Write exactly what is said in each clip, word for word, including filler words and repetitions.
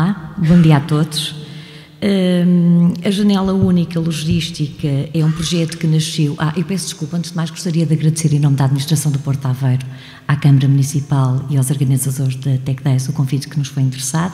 Olá, bom dia a todos. Um, a Janela Única Logística é um projeto que nasceu... Ah, eu peço desculpa, antes de mais gostaria de agradecer em nome da Administração do Porto de Aveiro à Câmara Municipal e aos organizadores da TecDays o convite que nos foi interessado.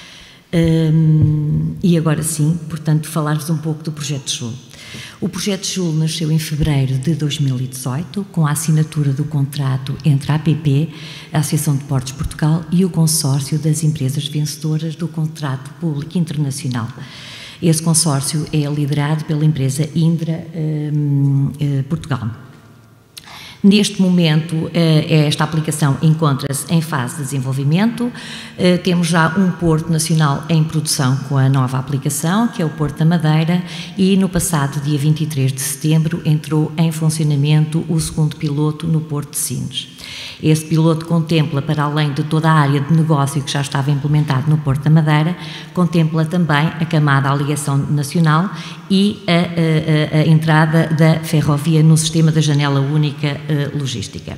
Um, e agora sim, portanto, falar-vos um pouco do Projeto Joule. O Projeto Joule nasceu em fevereiro de dois mil e dezoito, com a assinatura do contrato entre a A P P, a Associação de Portos de Portugal, e o consórcio das empresas vencedoras do contrato público internacional. Esse consórcio é liderado pela empresa Indra um, uh, Portugal. Neste momento, esta aplicação encontra-se em fase de desenvolvimento. Temos já um Porto Nacional em produção com a nova aplicação, que é o Porto da Madeira, e no passado dia vinte e três de setembro entrou em funcionamento o segundo piloto no Porto de Sines. Esse piloto contempla, para além de toda a área de negócio que já estava implementado no Porto da Madeira, contempla também a camada à ligação nacional e a, a, a entrada da ferrovia no sistema da Janela Única uh, Logística.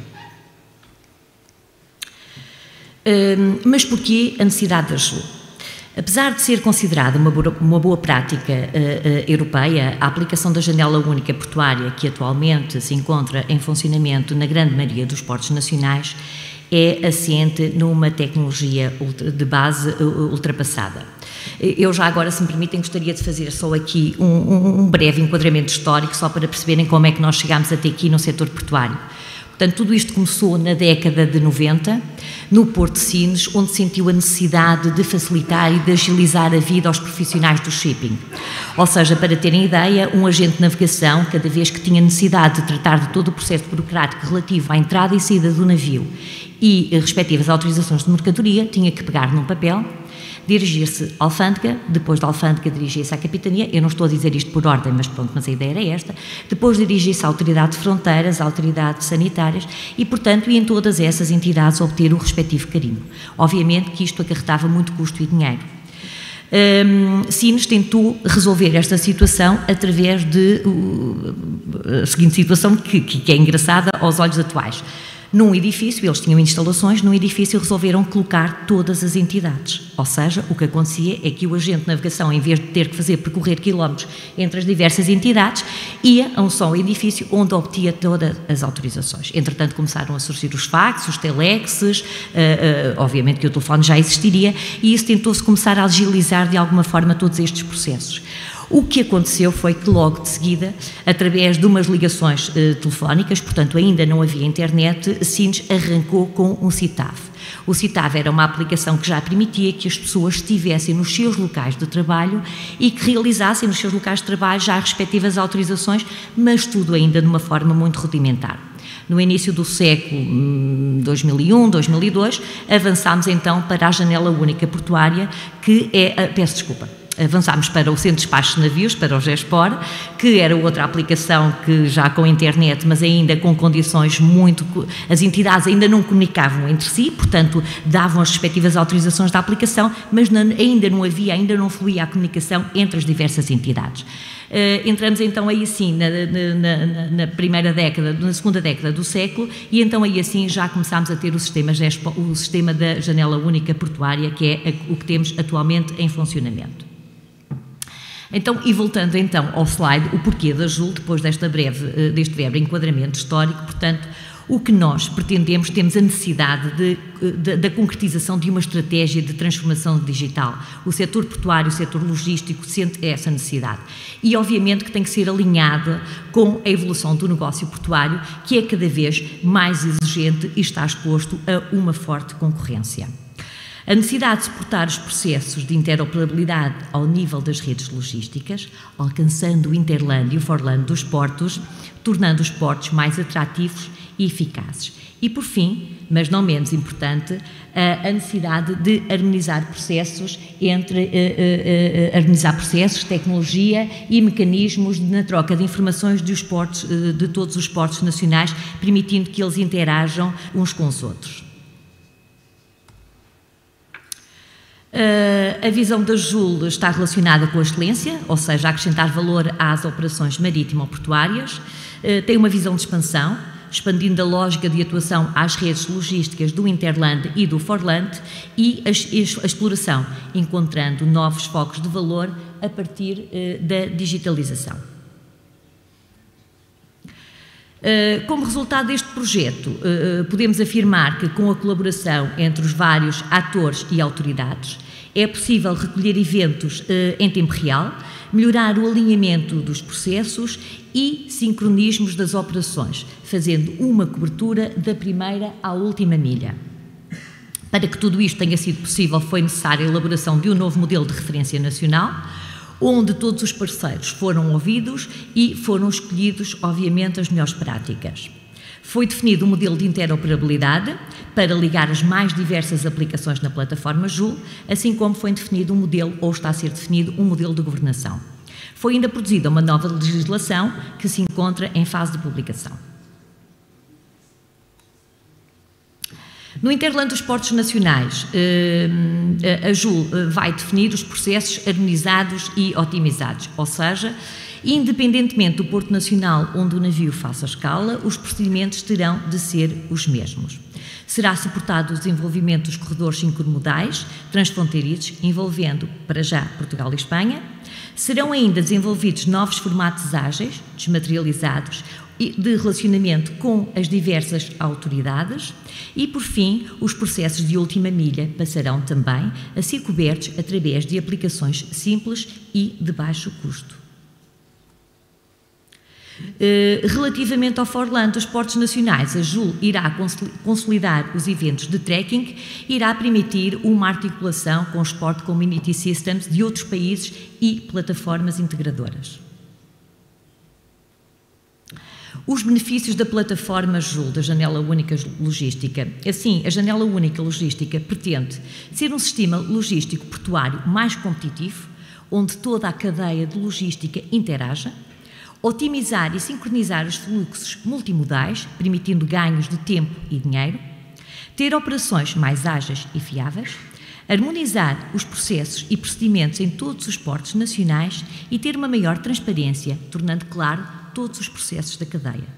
Uh, mas porquê a necessidade da Joule? Apesar de ser considerada uma boa, uma boa prática uh, uh, europeia, a aplicação da Janela Única Portuária, que atualmente se encontra em funcionamento na grande maioria dos portos nacionais, é assente numa tecnologia de base ultrapassada. Eu já agora, se me permitem, gostaria de fazer só aqui um, um, um breve enquadramento histórico, só para perceberem como é que nós chegámos até aqui no setor portuário. Portanto, tudo isto começou na década de noventa, no Porto de Sines, onde sentiu a necessidade de facilitar e de agilizar a vida aos profissionais do shipping. Ou seja, para terem ideia, um agente de navegação, cada vez que tinha necessidade de tratar de todo o processo burocrático relativo à entrada e saída do navio e respectivas autorizações de mercadoria, tinha que pegar num papel, dirigir-se à alfândega, depois da alfândega dirigir-se à capitania. Eu não estou a dizer isto por ordem, mas pronto, mas a ideia era esta. Depois dirigir-se à autoridade de fronteiras, à autoridade sanitárias e, portanto, e em todas essas entidades obter o respectivo carimbo. Obviamente que isto acarretava muito custo e dinheiro. Um, Sines tentou resolver esta situação através de uh, a seguinte situação que, que é engraçada aos olhos atuais. Num edifício, eles tinham instalações, num edifício resolveram colocar todas as entidades. Ou seja, o que acontecia é que o agente de navegação, em vez de ter que fazer percorrer quilómetros entre as diversas entidades, ia a um só edifício onde obtinha todas as autorizações. Entretanto, começaram a surgir os faxes, os telexes, uh, uh, obviamente que o telefone já existiria, e isso tentou-se começar a agilizar de alguma forma todos estes processos. O que aconteceu foi que logo de seguida, através de umas ligações eh, telefónicas, portanto ainda não havia internet, Sines arrancou com um CITAV. O CITAV era uma aplicação que já permitia que as pessoas estivessem nos seus locais de trabalho e que realizassem nos seus locais de trabalho já as respectivas autorizações, mas tudo ainda de uma forma muito rudimentar. No início do século dois mil e um, dois mil e dois, avançámos então para a Janela Única Portuária, que é, peço desculpa, avançámos para o Centro de Despacho de Navios, para o GESPOR, que era outra aplicação que já com internet, mas ainda com condições muito... As entidades ainda não comunicavam entre si, portanto, davam as respectivas autorizações da aplicação, mas não, ainda não havia, ainda não fluía a comunicação entre as diversas entidades. Uh, entramos então aí assim na, na, na, na primeira década, na segunda década do século, e então aí assim já começámos a ter o sistema, GESPOR, o sistema da Janela Única Portuária, que é o que temos atualmente em funcionamento. Então, e voltando então ao slide, o porquê da Joule, depois desta breve, deste breve enquadramento histórico, portanto, o que nós pretendemos, temos a necessidade de, de, da concretização de uma estratégia de transformação digital. O setor portuário, o setor logístico sente essa necessidade. E, obviamente, que tem que ser alinhada com a evolução do negócio portuário, que é cada vez mais exigente e está exposto a uma forte concorrência. A necessidade de suportar os processos de interoperabilidade ao nível das redes logísticas, alcançando o interland e o forland dos portos, tornando os portos mais atrativos e eficazes. E, por fim, mas não menos importante, a necessidade de harmonizar processos entre uh, uh, uh, harmonizar processos, tecnologia e mecanismos na troca de informações dos portos, uh, de todos os portos nacionais, permitindo que eles interajam uns com os outros. Uh, a visão da Joule está relacionada com a excelência, ou seja, acrescentar valor às operações marítimo-portuárias, uh, tem uma visão de expansão, expandindo a lógica de atuação às redes logísticas do Interland e do Forland e a, a exploração, encontrando novos focos de valor a partir eh, da digitalização. Uh, como resultado deste projeto, uh, podemos afirmar que, com a colaboração entre os vários atores e autoridades, é possível recolher eventos uh, em tempo real, melhorar o alinhamento dos processos e sincronismos das operações, fazendo uma cobertura da primeira à última milha. Para que tudo isto tenha sido possível, foi necessária a elaboração de um novo modelo de referência nacional, onde todos os parceiros foram ouvidos e foram escolhidos, obviamente, as melhores práticas. Foi definido um modelo de interoperabilidade para ligar as mais diversas aplicações na plataforma Joule, assim como foi definido um modelo, ou está a ser definido, um modelo de governação. Foi ainda produzida uma nova legislação que se encontra em fase de publicação. No Interland dos Portos Nacionais, a Joule vai definir os processos harmonizados e otimizados, ou seja, independentemente do Porto Nacional onde o navio faça escala, os procedimentos terão de ser os mesmos. Será suportado o desenvolvimento dos corredores intermodais transfronteiriços, envolvendo, para já, Portugal e Espanha. Serão ainda desenvolvidos novos formatos ágeis, desmaterializados, de relacionamento com as diversas autoridades e, por fim, os processos de última milha passarão também a ser cobertos através de aplicações simples e de baixo custo. Relativamente ao Forland dos Portos Nacionais, a Joule irá consolidar os eventos de tracking e irá permitir uma articulação com os Port Community Systems de outros países e plataformas integradoras. Os benefícios da plataforma Joule, da Janela Única Logística. Assim, a Janela Única Logística pretende ser um sistema logístico portuário mais competitivo, onde toda a cadeia de logística interaja, otimizar e sincronizar os fluxos multimodais, permitindo ganhos de tempo e dinheiro, ter operações mais ágeis e fiáveis, harmonizar os processos e procedimentos em todos os portos nacionais e ter uma maior transparência, tornando claro todos os processos da cadeia.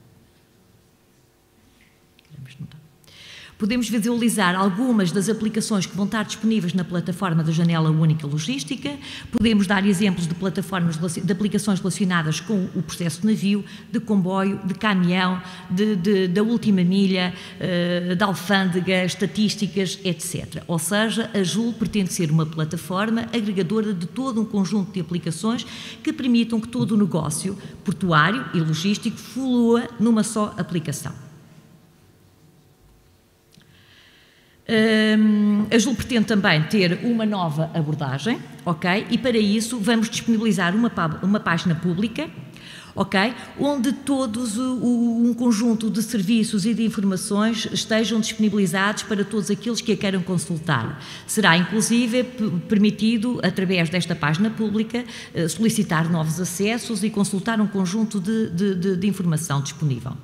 Podemos visualizar algumas das aplicações que vão estar disponíveis na plataforma da Janela Única Logística. Podemos dar exemplos de plataformas de aplicações relacionadas com o processo de navio, de comboio, de caminhão, de, de, da última milha, de alfândega, estatísticas, etcétera. Ou seja, a Joule pretende ser uma plataforma agregadora de todo um conjunto de aplicações que permitam que todo o negócio portuário e logístico flua numa só aplicação. Um, a Joule pretende também ter uma nova abordagem, ok? E para isso vamos disponibilizar uma, uma página pública, ok? Onde todos o, o, um conjunto de serviços e de informações estejam disponibilizados para todos aqueles que a queiram consultar. Será inclusive permitido, através desta página pública, solicitar novos acessos e consultar um conjunto de, de, de, de informação disponível.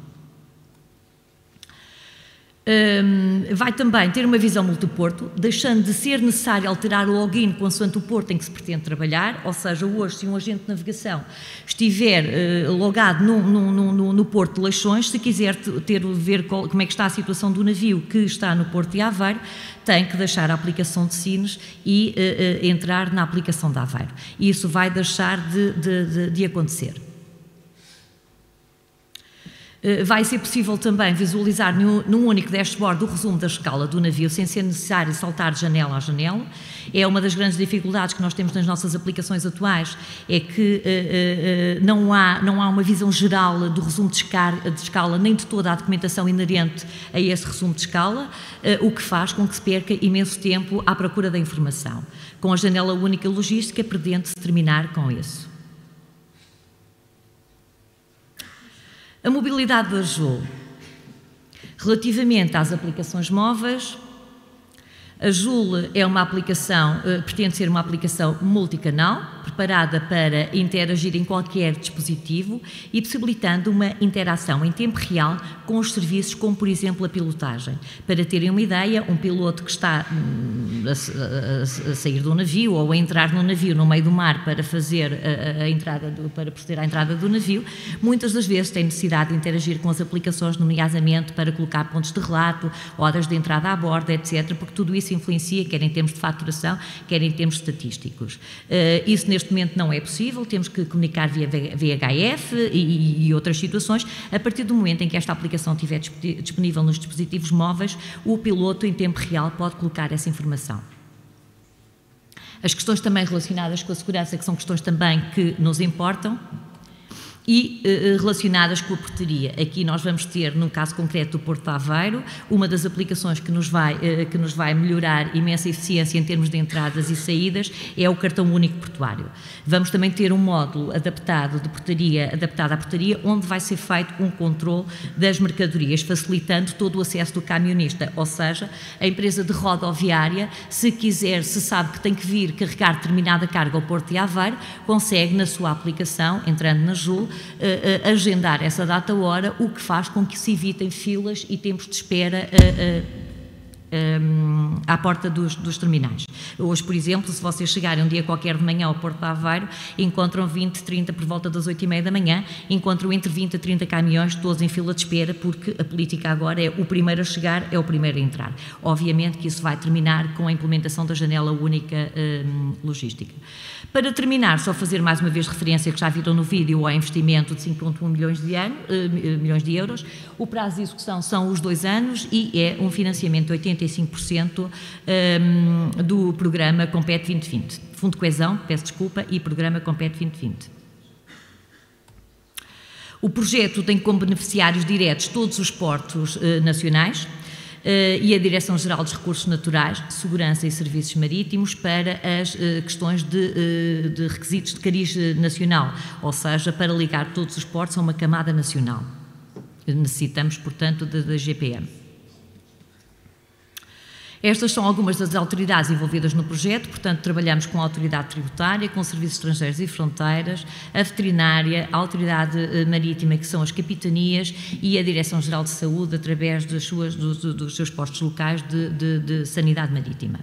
Um, vai também ter uma visão multiporto, deixando de ser necessário alterar o login consoante o porto em que se pretende trabalhar, ou seja, hoje, se um agente de navegação estiver uh, logado no, no, no, no porto de Leixões, se quiser ter, ver qual, como é que está a situação do navio que está no porto de Aveiro, tem que deixar a aplicação de Sines e uh, uh, entrar na aplicação de Aveiro. E isso vai deixar de, de, de, de acontecer. Vai ser possível também visualizar num único dashboard o resumo da escala do navio, sem ser necessário saltar de janela a janela. É uma das grandes dificuldades que nós temos nas nossas aplicações atuais, é que uh, uh, não, há, não há uma visão geral do resumo de escala, de escala, nem de toda a documentação inerente a esse resumo de escala, uh, o que faz com que se perca imenso tempo à procura da informação. Com a Janela Única Logística, pretende-se terminar com isso. A mobilidade da Joule. Relativamente às aplicações móveis, A Joule é uma aplicação, uh, pretende ser uma aplicação multicanal, preparada para interagir em qualquer dispositivo e possibilitando uma interação em tempo real com os serviços, como por exemplo a pilotagem. Para terem uma ideia, um piloto que está hum, a, a, a sair do navio ou a entrar no navio no meio do mar para fazer a, a entrada do, para proceder à entrada do navio, muitas das vezes tem necessidade de interagir com as aplicações, nomeadamente para colocar pontos de relato, horas de entrada a bordo, etcétera, porque tudo isso influencia, quer em termos de faturação, quer em termos estatísticos. Uh, isso neste momento não é possível, temos que comunicar via V H F e, e outras situações. A partir do momento em que esta aplicação estiver disponível nos dispositivos móveis, o piloto em tempo real pode colocar essa informação. As questões também relacionadas com a segurança, que são questões também que nos importam, e eh, relacionadas com a portaria. Aqui nós vamos ter, no caso concreto do Porto de Aveiro, uma das aplicações que nos vai, eh, que nos vai melhorar imensa eficiência em termos de entradas e saídas é o cartão único portuário. Vamos também ter um módulo adaptado de portaria, adaptado à portaria, onde vai ser feito um controle das mercadorias, facilitando todo o acesso do camionista, ou seja, a empresa de rodoviária, se quiser, se sabe que tem que vir carregar determinada carga ao Porto de Aveiro, consegue na sua aplicação, entrando na Joule, Uh, uh, agendar essa data-hora, o que faz com que se evitem filas e tempos de espera uh, uh, um, à porta dos, dos terminais. Hoje, por exemplo, se vocês chegarem um dia qualquer de manhã ao Porto de Aveiro, encontram vinte, trinta, por volta das oito e meia da manhã, encontram entre vinte a trinta caminhões, todos em fila de espera, porque a política agora é o primeiro a chegar, é o primeiro a entrar. Obviamente que isso vai terminar com a implementação da janela única um, logística. Para terminar, só fazer mais uma vez referência, que já viram no vídeo, ao investimento de cinco vírgula um milhões de, ano, milhões de euros. O prazo de execução são os dois anos e é um financiamento de oitenta e cinco por cento um, do programa Compete vinte vinte. Fundo de Coesão, peço desculpa, e programa Compete vinte vinte. O projeto tem como beneficiários diretos todos os portos uh, nacionais, Uh, e a Direção-Geral dos Recursos Naturais, Segurança e Serviços Marítimos para as uh, questões de, uh, de requisitos de cariz nacional, ou seja, para ligar todos os portos a uma camada nacional. Necessitamos, portanto, da G P M. Estas são algumas das autoridades envolvidas no projeto, portanto, trabalhamos com a Autoridade Tributária, com Serviços Estrangeiros e Fronteiras, a Veterinária, a Autoridade Marítima, que são as capitanias, e a Direção-Geral de Saúde, através das suas, dos, dos seus postos locais de, de, de sanidade marítima.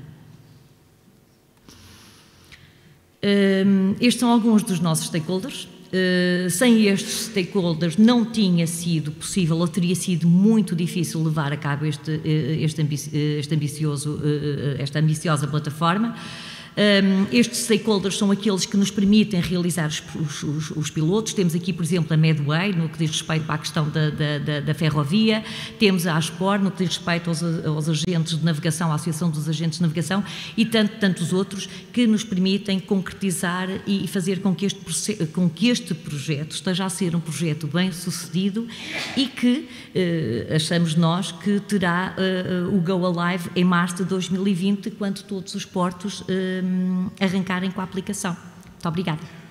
Um, estes são alguns dos nossos stakeholders. Uh, sem estes stakeholders não tinha sido possível ou teria sido muito difícil levar a cabo este, este, ambici este ambicioso, esta ambiciosa plataforma. Um, estes stakeholders são aqueles que nos permitem realizar os, os, os pilotos. Temos aqui, por exemplo, a Medway, no que diz respeito à questão da, da, da, da ferrovia. Temos a ASPOR, no que diz respeito aos, aos agentes de navegação, à Associação dos Agentes de Navegação, e tanto, tantos outros que nos permitem concretizar e fazer com que, este, com que este projeto esteja a ser um projeto bem sucedido e que eh, achamos nós que terá eh, o Go Alive em março de dois mil e vinte, quando todos os portos eh, arrancarem com a aplicação. Muito obrigada.